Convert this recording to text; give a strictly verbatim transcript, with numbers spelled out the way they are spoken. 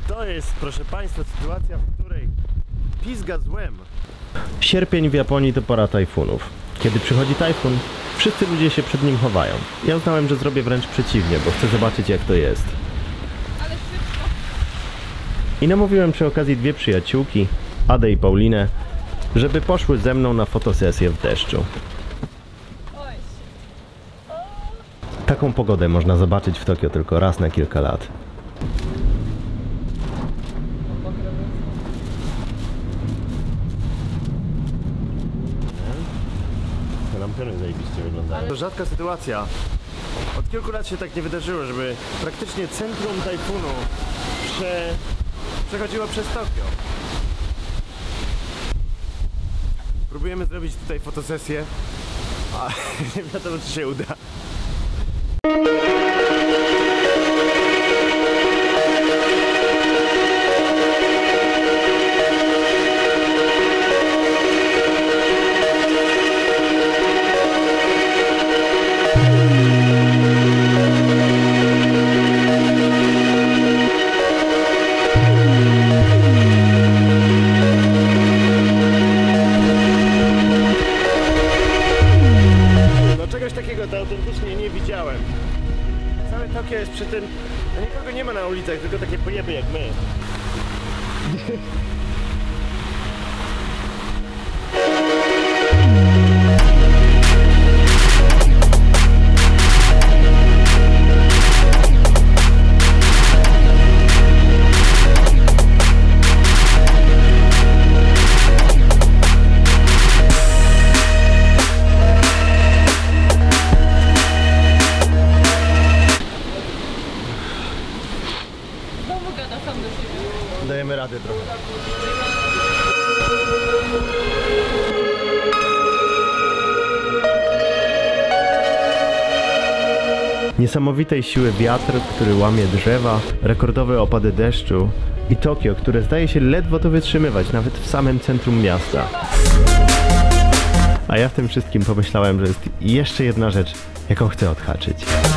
To jest, proszę Państwa, sytuacja, w której pizga złem. Sierpień w Japonii to pora tajfunów. Kiedy przychodzi tajfun, wszyscy ludzie się przed nim chowają. Ja uznałem, że zrobię wręcz przeciwnie, bo chcę zobaczyć, jak to jest. I namówiłem przy okazji dwie przyjaciółki, Adę i Paulinę, żeby poszły ze mną na fotosesję w deszczu. Taką pogodę można zobaczyć w Tokio tylko raz na kilka lat. Te lampiony zajebiście wyglądają. To rzadka sytuacja. Od kilku lat się tak nie wydarzyło, żeby praktycznie centrum tajfunu prze... przechodziło przez Tokio. Próbujemy zrobić tutaj fotosesję, a nie wiadomo, czy się uda. To autentycznie nie widziałem. Całe Tokio jest przy tym... No nikogo nie ma na ulicach, tylko takie pojeby jak my. Dajemy radę trochę. Niesamowitej siły wiatr, który łamie drzewa, rekordowe opady deszczu i Tokio, które zdaje się ledwo to wytrzymywać, nawet w samym centrum miasta. A ja w tym wszystkim pomyślałem, że jest jeszcze jedna rzecz, jaką chcę odhaczyć.